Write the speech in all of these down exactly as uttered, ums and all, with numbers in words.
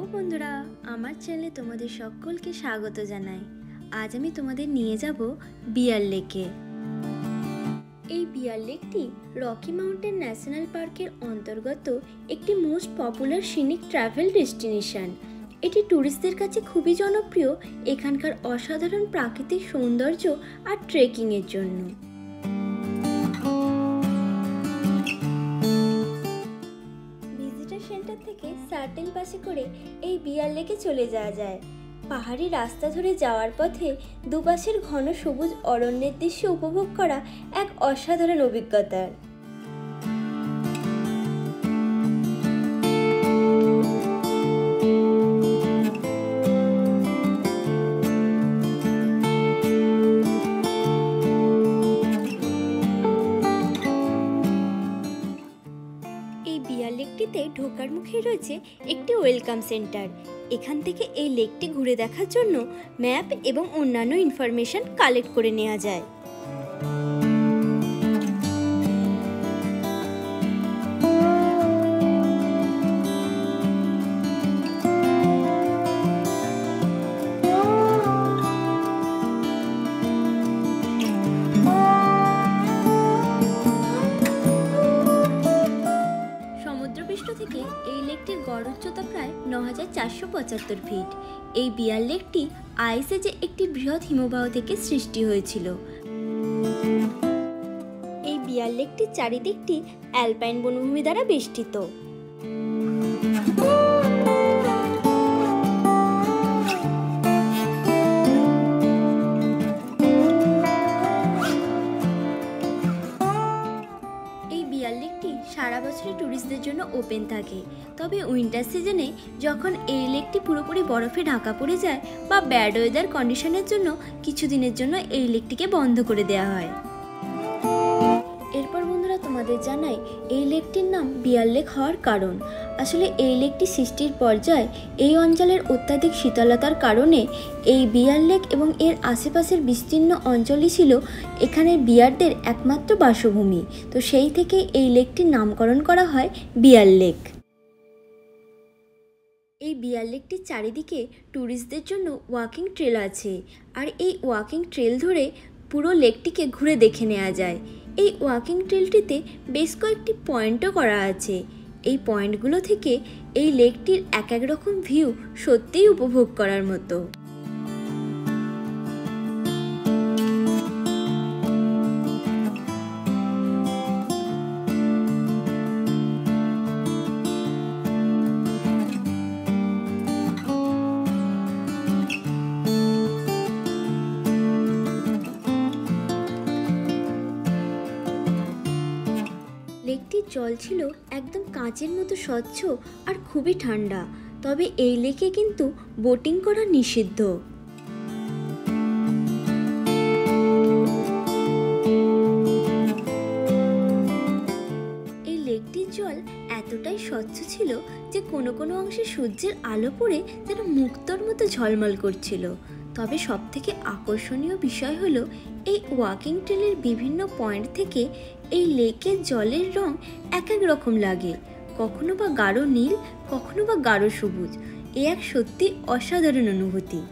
বন্ধুরা, আমার চ্যানেলে তোমাদের সকলকে স্বাগত জানাই। আজ আমি তোমাদের নিয়ে যাব বিয়ার লেকে। এই বিয়ার লেকটি রকি মাউন্টেন ন্যাশনাল পার্কের অন্তর্গত একটি most popular scenic travel destination. এটি ট্যুরিস্টদের কাছে খুবই জনপ্রিয় এখানকার অসাধারণ প্রাকৃতিক সৌন্দর্য আর ট্রেকিংয়ের জন্য। ভিজিটার সেন্টার থেকে শাটল বাসে করে এই বিয়ার লেকে চলে যাওয়া যায়। পাহাড়ি রাস্তা ধরে যাওয়ার পথে দুপাশের ঘন সবুজ অরণ্যের দৃশ্য উপভোগ করা এক অসাধারণ অভিজ্ঞতা। এই বিয়ার লেকটিতে ঢোকার মুখে রয়েছে একটি ওয়েলকাম সেন্টার। এখান থেকে এই লেকটি ঘুরে দেখার জন্য ম্যাপ এবং অন্যান্য ইনফরমেশন কালেক্ট করে নেওয়া যায়। সমুদ্রপৃষ্ঠ থেকে এই লেকটির গড় উচ্চতা প্রায় ন হাজার চারশো পঁচাত্তর ফিট। এই বিয়ার লেকটি আইস এজে একটি বৃহৎ হিমবাহ থেকে সৃষ্টি হয়েছিল। এই বিয়ার লেকটির চারিদিকটি অ্যালপাইন বনভূমি দ্বারা বেষ্টিত। সারা বছরই ট্যুরিস্টদের জন্য ওপেন থাকে, তবে উইন্টার সিজনে যখন এই লেকটি পুরোপুরি বরফে ঢাকা পড়ে যায় বা ব্যাড ওয়েদার কন্ডিশনের জন্য কিছুদিনের জন্য এই লেকটিকে বন্ধ করে দেওয়া হয়। এরপর বন্ধুরা তোমাদের জানাই এই লেকটির নাম বিয়ার লেক হওয়ার কারণ। আসলে এই লেকটি সৃষ্টির পর্যায়ে এই অঞ্চলের অত্যাধিক শীতলতার কারণে এই বিয়ার লেক এবং এর আশেপাশের বিস্তীর্ণ অঞ্চলই ছিল এখানের বিয়ারদের একমাত্র বাসভূমি। তো সেই থেকে এই লেকটির নামকরণ করা হয় বিয়ার লেক। এই বিয়ার লেকটির চারিদিকে ট্যুরিস্টদের জন্য ওয়াকিং ট্রেল আছে, আর এই ওয়াকিং ট্রেল ধরে পুরো লেকটিকে ঘুরে দেখে নেওয়া যায়। এই ওয়াকিং ট্রেলটিতে বেশ কয়েকটি পয়েন্টও করা আছে। এই পয়েন্টগুলো থেকে এই লেকটির এক এক রকম ভিউ সত্যিই উপভোগ করার মতো। লেকটির জল ছিল একদম কাঁচের মতো স্বচ্ছ আর খুবই ঠান্ডা। তবে এই লেকে কিন্তু বোটিং করা নিষিদ্ধ। এই লেকটির জল এতটাই স্বচ্ছ ছিল যে কোনো কোনো অংশে সূর্যের আলো পড়ে যেন মুক্তোর মতো ঝলমল করছিল। তবে সবথেকে আকর্ষণীয় বিষয় হলো এই ওয়াকিং ট্রেলের বিভিন্ন পয়েন্ট থেকে এই লেকের জলের রং এক এক রকম লাগে, কখনো বা গাঢ় নীল, কখনো বা গাঢ় সবুজ। এ এক সত্যি অসাধারণ অনুভূতি।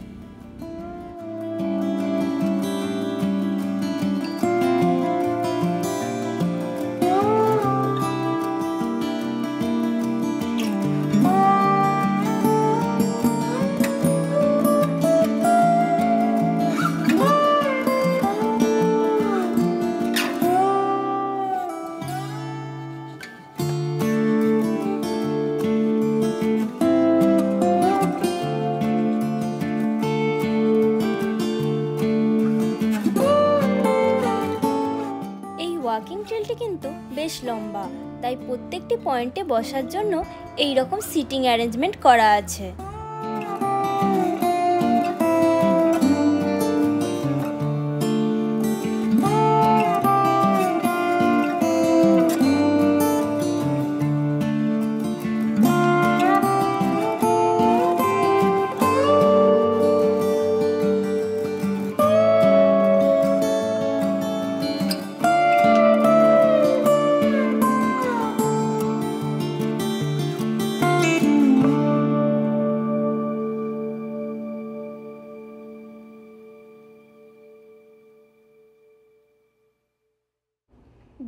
ওয়াকিং ট্রেলটি কিন্তু বেশ লম্বা, তাই প্রত্যেকটি পয়েন্টে বসার জন্য এই রকম সিটিং অ্যারেঞ্জমেন্ট করা আছে।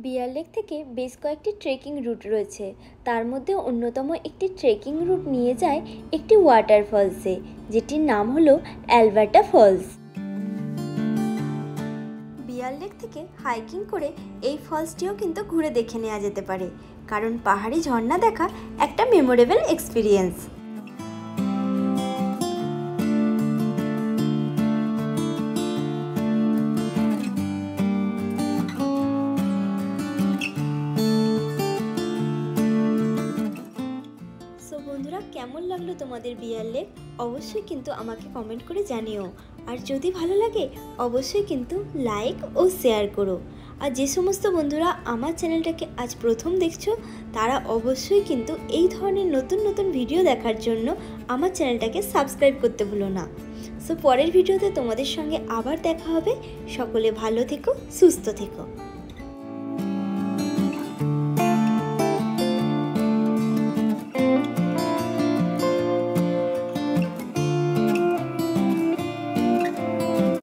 বিয়ার লেক থেকে বেশ কয়েকটি ট্রেকিং রুট রয়েছে, তার মধ্যে অন্যতম একটি ট্রেকিং রুট নিয়ে যায় একটি ওয়াটারফলসে, যেটির নাম হলো অ্যালবার্টা ফলস। বিয়ার লেক থেকে হাইকিং করে এই ফলসটিও কিন্তু ঘুরে দেখে নেওয়া যেতে পারে, কারণ পাহাড়ি ঝর্ণা দেখা একটা মেমোরেবল এক্সপিরিয়েন্স। বন্ধুরা, কেমন লাগলো তোমাদের বিয়ার লেক? অবশ্যই কিন্তু আমাকে কমেন্ট করে জানিও। আর যদি ভালো লাগে অবশ্যই কিন্তু লাইক ও শেয়ার করো। আর যে সমস্ত বন্ধুরা আমার চ্যানেলটাকে আজ প্রথম দেখছো তারা অবশ্যই কিন্তু এই ধরনের নতুন নতুন ভিডিও দেখার জন্য আমার চ্যানেলটাকে সাবস্ক্রাইব করতে ভুলো না। সো পরের ভিডিওতে তোমাদের সঙ্গে আবার দেখা হবে। সকলে ভালো থেকো, সুস্থ থেকো।